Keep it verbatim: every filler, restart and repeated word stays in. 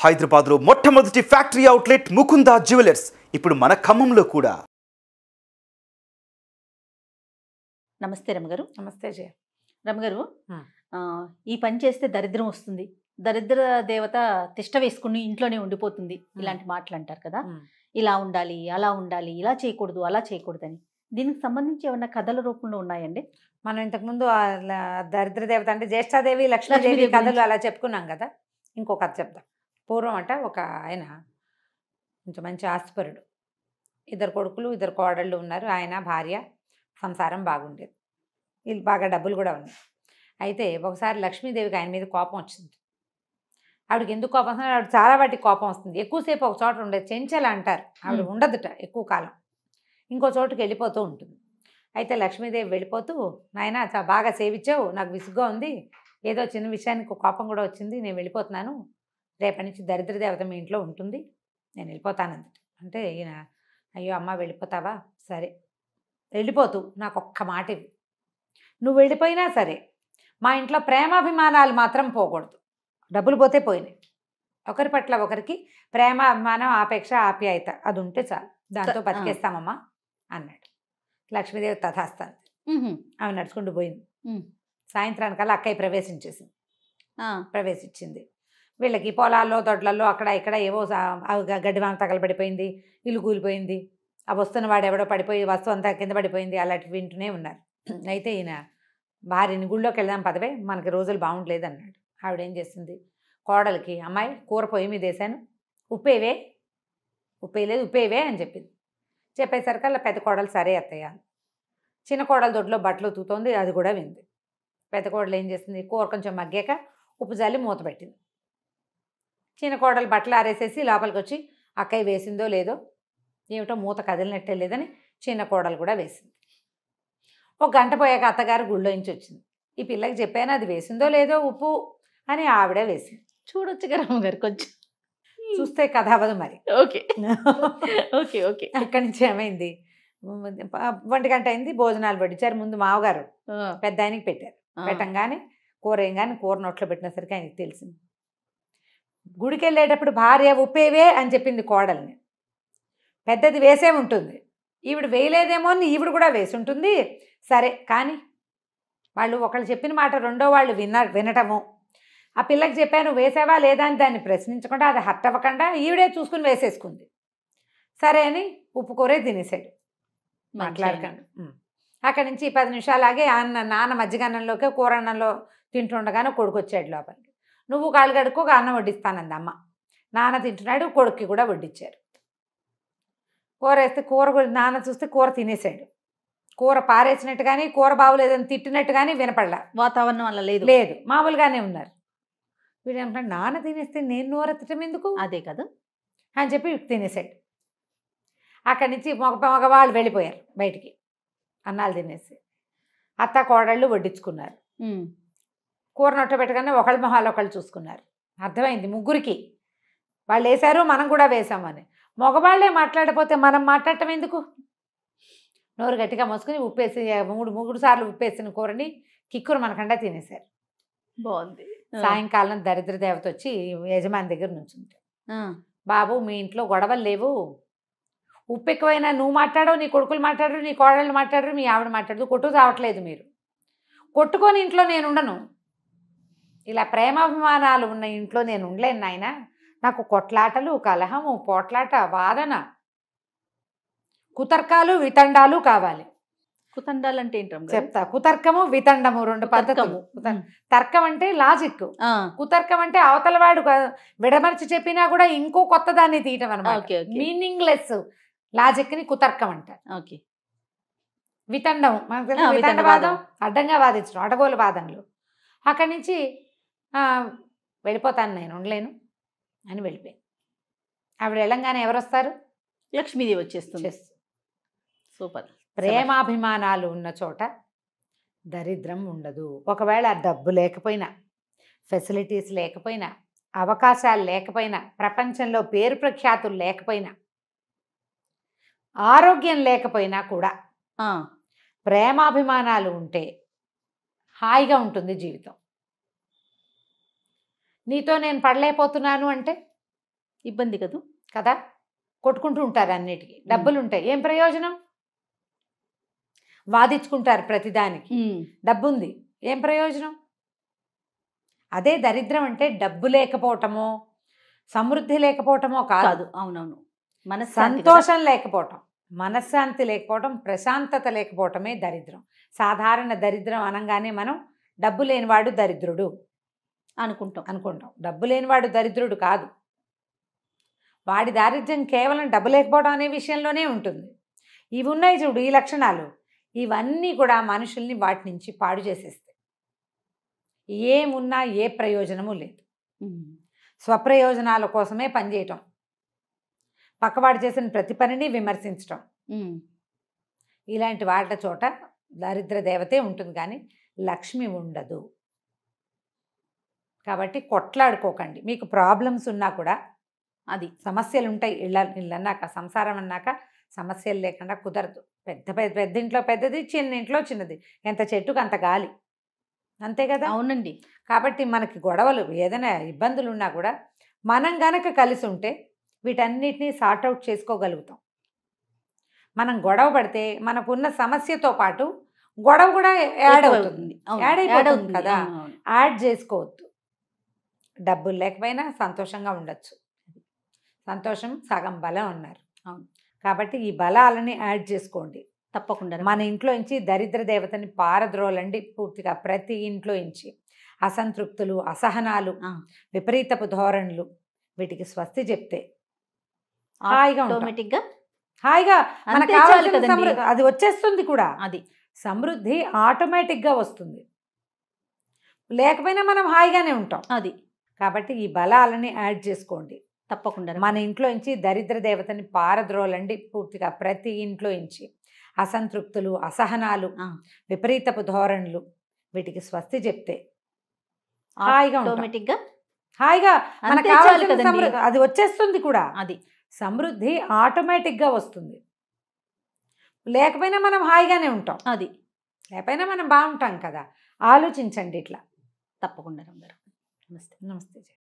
హైదరాబాద్లో మొట్టమొదటి factory outlet Mukunda jewellers ఇప్పుడు మన ఖమ్మంలో కూడా. నమస్తే రమగారు. నమస్తే జయ. రమగారు, ఈ పని చేస్తే దరిద్రం వస్తుంది, దరిద్ర దేవత తిష్ట వేసుకుని ఇంట్లోనే ఉండిపోతుంది, ఇలాంటి మాటలు అంటారు కదా. ఇలా ఉండాలి, అలా ఉండాలి, ఇలా చేయకూడదు, అలా చేయకూడదని దీనికి సంబంధించి ఏమన్నా కథల రూపంలో ఉన్నాయండి? మనం ఇంతకుముందు దరిద్ర దేవత అంటే జ్యేష్ఠాదేవి లక్ష్మీదేవి కథలు అలా చెప్పుకున్నాం కదా. ఇంకో కథ చెప్తాం. పూర్వం అంట ఒక ఆయన కొంచెం మంచి ఆస్తిపరుడు, ఇద్దరు కొడుకులు ఇద్దరు కోడళ్ళు ఉన్నారు. ఆయన భార్య సంసారం బాగుండేది, వీళ్ళు బాగా డబ్బులు కూడా ఉన్నాయి. అయితే ఒకసారి లక్ష్మీదేవికి ఆయన మీద కోపం వచ్చింది. ఆవిడకి ఎందుకు కోపం వస్తుంది? ఆవిడ చాలా వాటికి కోపం వస్తుంది. ఎక్కువసేపు ఒక చోట ఉండేది, చెంచల అంటారు, ఆవిడ ఉండదుట ఎక్కువ కాలం, ఇంకో చోటుకి వెళ్ళిపోతూ ఉంటుంది. అయితే లక్ష్మీదేవి వెళ్ళిపోతూ, నాయన బాగా సేవించావు, నాకు విసుగ్గా ఉంది, ఏదో చిన్న విషయానికి కోపం కూడా వచ్చింది, నేను వెళ్ళిపోతున్నాను, రేపటి నుంచి దరిద్ర దేవత మీ ఇంట్లో ఉంటుంది, నేను వెళ్ళిపోతానంది. అంటే ఈయన, అయ్యో అమ్మ వెళ్ళిపోతావా, సరే వెళ్ళిపోతూ నాకు ఒక్క మాట ఇవి, నువ్వు వెళ్ళిపోయినా సరే మా ఇంట్లో ప్రేమాభిమానాలు మాత్రం పోకూడదు. డబ్బులు పోతే పోయినాయి, ఒకరి పట్ల ఒకరికి ప్రేమ అభిమానం ఆపేక్ష ఆప్యాయత అది ఉంటే చాలు, దాంతో బతికేస్తామమ్మా అన్నాడు. లక్ష్మీదేవి తథాస్తాను, ఆమె నడుచుకుంటూ పోయింది. సాయంత్రానికల్లా అక్కయ్య ప్రవేశించేసింది. ప్రవేశించింది వీళ్ళకి పొలాల్లో దొడ్లలో అక్కడ ఇక్కడ ఏవో గడ్డివామ తగలబడిపోయింది, ఇల్లు కూలిపోయింది, ఆ వస్తున్న వాడు ఎవడో పడిపోయి వస్తువు అంతా కింద పడిపోయింది, అలాంటివి వింటూనే ఉన్నారు. అయితే ఈయన భార్యని గుళ్ళోకి వెళ్దాం పదవే, మనకి రోజులు బాగుండలేదు అన్నాడు. ఆవిడేం చేసింది, కోడలికి, అమ్మాయి కూర పొయ్యి మీద వేసాను, ఉప్పేవే, ఉప్పేయలేదు ఉప్పేవే అని చెప్పింది. చెప్పేసరికల్లా పెద్ద కోడలు సరే అత్తయ్య. చిన్న కోడలు దొడ్లో బట్టలు ఉతుకుతోంది, అది కూడా వింది. పెద్ద కోడలు ఏం చేసింది, కూర కొంచెం మగ్గాక ఉప్పు జాలి మూత పెట్టింది. చిన్న కోడలు బట్టలు ఆరేసేసి లోపలికి వచ్చి అక్కయ్య వేసిందో లేదో, ఏమిటో మూత కదిలినట్టే లేదని చిన్న కోడలు కూడా వేసింది. ఒక గంట పోయాక అత్తగారు గుళ్ళో నుంచి వచ్చింది. ఈ పిల్లకి చెప్పాను అది వేసిందో లేదో ఉప్పు అని, ఆవిడే వేసింది. చూడొచ్చు కదా రమ్మగారు, కొంచెం చూస్తే కథ అవ్వదు మరి. ఓకే ఓకే ఓకే ఇక్కడి నుంచి ఏమైంది, ఒంటి గంట అయింది, భోజనాలు పట్టించారు. ముందు మావగారు పెద్ద ఆయనకి పెట్టారు. పెట్టంగానే కూర ఏం కానీ కూర నోట్లో పెట్టినసరికి ఆయనకి తెలిసింది. గుడికి వెళ్ళేటప్పుడు భార్య ఉప్పేవే అని చెప్పింది కోడల్ని, పెద్దది వేసే ఉంటుంది, ఈవిడ వేయలేదేమో అని ఈవిడ కూడా వేసి ఉంటుంది. సరే కానీ వాళ్ళు ఒకళ్ళు చెప్పిన మాట రెండో వాళ్ళు విన వినటము ఆ పిల్లకి చెప్పాను వేసావా లేదా అని దాన్ని ప్రశ్నించకుండా, అది హర్ట్ అవ్వకుండా ఈవిడే చూసుకుని వేసేసుకుంది. సరే అని ఉప్పు కూరే తినేసాడు మాట్లాడకండి. అక్కడి నుంచి పది నిమిషాలాగే అన్న నాన్న మజ్జిగన్నంలోకి కూర అన్నంలో తింటుండగానే కొడుకు వచ్చాడు లోపలికి. నువ్వు కాళ్ళు కడుక్కో, అన్నం వడ్డిస్తానంది అమ్మ. నాన్న తింటున్నాడు, కొడుక్కి కూడా వడ్డించారు. కూర వేస్తే కూర నాన్న చూస్తే కూర తినేసాడు. కూర పారేసినట్టు కానీ కూర బాగులేదని తిట్టినట్టు కానీ వినపడలా, వాతావరణం వల్ల లేదు లేదు మామూలుగానే ఉన్నారు. వీడు ఏమంటాడు, నాన్న తినేస్తే నేను నోరెత్తటం ఎందుకు, అదే కదా అని చెప్పి తినేసాడు. అక్కడి నుంచి మగ మగవాళ్ళు వెళ్ళిపోయారు బయటికి, అన్నాలు తినేసి. అత్త కోడళ్ళు వడ్డించుకున్నారు. కూర నొట్ట పెట్టగానే ఒకళ్ళ మొహాలు ఒకళ్ళు చూసుకున్నారు. అర్థమైంది ముగ్గురికి, వాళ్ళు వేశారు మనం కూడా వేసామని. మగవాళ్లే మాట్లాడకపోతే మనం మాట్లాడటం ఎందుకు? నోరు గట్టిగా మోసుకుని ఉప్పేసి మూడు మూడు సార్లు ఉప్పేసిన కూరని కిక్కురు మనకండా తినేశారు. బాగుంది. సాయంకాలం దరిద్ర దేవత వచ్చి యజమాని దగ్గర నుంచుంటే, బాబు మీ ఇంట్లో గొడవలు లేవు, ఉప్పు ఎక్కువైనా నువ్వు మాట్లాడవు, నీ కొడుకులు మాట్లాడరు, నీ కోడళ్ళు మాట్లాడరు, మీ ఆవిడ మాట్లాడదు, కొట్టు రావట్లేదు, మీరు కొట్టుకొని ఇంట్లో నేను ఉండను, ఇలా ప్రేమాభిమానాలు ఉన్న ఇంట్లో నేను ఉండలేను నాయన, నాకు కొట్లాటలు కలహము పోట్లాట వాదన కుతర్కాలు వితండాలు కావాలి. కుతండాలు అంటే ఏంటి చెప్తా. కుతర్కము వితండము రెండు పద్ధతులు. తర్కం అంటే లాజిక్, కుతర్కం అంటే అవతల వాడు విడమర్చి చెప్పినా కూడా ఇంకో కొత్త దాన్ని తీయటం అనమాట. మీనింగ్ లెస్ లాజిక్ ని కుతర్కం అంటారు. ఓకే. వితండము మనకు వితండవాదం, అడ్డంగా వాదించడం, అడగోలు వాదనలు. అక్కడి నుంచి వెళ్ళిపోతాను నేను ఉండలేను అని వెళ్ళిపోయి, ఆవిడ వెళ్ళంగానే ఎవరు వస్తారు, లక్ష్మీదేవి వచ్చేస్తుంది. సూపర్. ప్రేమాభిమానాలు ఉన్న చోట దరిద్రం ఉండదు. ఒకవేళ డబ్బు లేకపోయినా, ఫెసిలిటీస్ లేకపోయినా, అవకాశాలు లేకపోయినా, ప్రపంచంలో పేరు ప్రఖ్యాతులు లేకపోయినా, ఆరోగ్యం లేకపోయినా కూడా ప్రేమాభిమానాలు ఉంటే హాయిగా ఉంటుంది జీవితం. నీతో నేను పడలేకపోతున్నాను అంటే ఇబ్బంది కదా కదా, కొట్టుకుంటూ ఉంటారు అన్నిటికీ, డబ్బులు ఉంటాయి, ఏం ప్రయోజనం? వాదించుకుంటారు ప్రతిదానికి, డబ్బు ఉంది, ఏం ప్రయోజనం? అదే దరిద్రం అంటే డబ్బు లేకపోవటమో సమృద్ధి లేకపోవటమో కాదు. అవునవును, మన సంతోషం లేకపోవటం, మనశ్శాంతి లేకపోవటం, ప్రశాంతత లేకపోవటమే దరిద్రం. సాధారణ దరిద్రం అనగానే మనం డబ్బు లేనివాడు దరిద్రుడు అనుకుంటాం అనుకుంటాం డబ్బు లేనివాడు దరిద్రుడు కాదు. వాడి దారిద్ర్యం కేవలం డబ్బు లేకపోవడం అనే విషయంలోనే ఉంటుంది. ఇవి ఉన్నాయి చూడు, ఈ లక్షణాలు, ఇవన్నీ కూడా మనుషుల్ని వాటి నుంచి పాడు చేసేస్తాయి. ఏమున్నా ఏ ప్రయోజనము లేదు. స్వప్రయోజనాల కోసమే పనిచేయటం, పక్కవాడు చేసిన ప్రతి పనిని విమర్శించటం, ఇలాంటి వాటి చోట దరిద్ర దేవతే ఉంటుంది, కానీ లక్ష్మి ఉండదు. కాబట్టి కొట్లాడుకోకండి. మీకు ప్రాబ్లమ్స్ ఉన్నా కూడా, అది సమస్యలు ఉంటాయి, ఇళ్ళ ఇళ్ళు అన్నాక, సంసారం అన్నాక సమస్యలు లేకుండా కుదరదు. పెద్ద పెద్ద పెద్ద ఇంట్లో పెద్దది, చిన్న ఇంట్లో చిన్నది, ఎంత చెట్టుకు అంత గాలి, అంతే కదా. అవునండి. కాబట్టి మనకి గొడవలు ఏదైనా ఇబ్బందులు ఉన్నా కూడా మనం గనక కలిసి ఉంటే వీటన్నిటినీ సార్ట్అవుట్ చేసుకోగలుగుతాం. మనం గొడవ పడితే మనకున్న సమస్యతో పాటు గొడవ కూడా యాడ్ అవుతుంది, యాడ్ అయిపోతుంది కదా. యాడ్ చేసుకోవద్దు. డబ్బులు లేకపోయినా సంతోషంగా ఉండొచ్చు. సంతోషం సగం బలం అన్నారు. అవును, కాబట్టి ఈ బలాలని యాడ్ చేసుకోండి తప్పకుండా. మన ఇంట్లో నుంచి దరిద్ర దేవతని పారద్రోలండి పూర్తిగా. ప్రతి ఇంట్లో నుంచి అసంతృప్తులు, అసహనాలు, విపరీతపు ధోరణులు, వీటికి స్వస్తి చెప్తే హాయిగా ఆటోమేటిక్గా హాయిగా మనకు కావాల్సిన సమృద్ధి అది వచ్చేస్తుంది కూడా. అది సమృద్ధి ఆటోమేటిక్గా వస్తుంది. లేకపోయినా మనం హాయిగానే ఉంటాం. అది కాబట్టి ఈ బలాలని యాడ్ చేసుకోండి తప్పకుండా. మన ఇంట్లో నుంచి దరిద్ర దేవతని పారద్రోలండి పూర్తిగా. ప్రతి ఇంట్లో నుంచి అసంతృప్తులు, అసహనాలు, విపరీతపు ధోరణులు, వీటికి స్వస్తి చెప్తే హాయిగా ఆటోమేటిక్గా హాయిగా మనకు కావాల్సిన సమృద్ధి అది వచ్చేస్తుంది కూడా. అది సమృద్ధి ఆటోమేటిక్గా వస్తుంది. లేకపోయినా మనం హాయిగానే ఉంటాం. అది లేకపోయినా మనం బాగుంటాం కదా. ఆలోచించండి ఇట్లా. తప్పకుండా. నమస్తే. నమస్తే.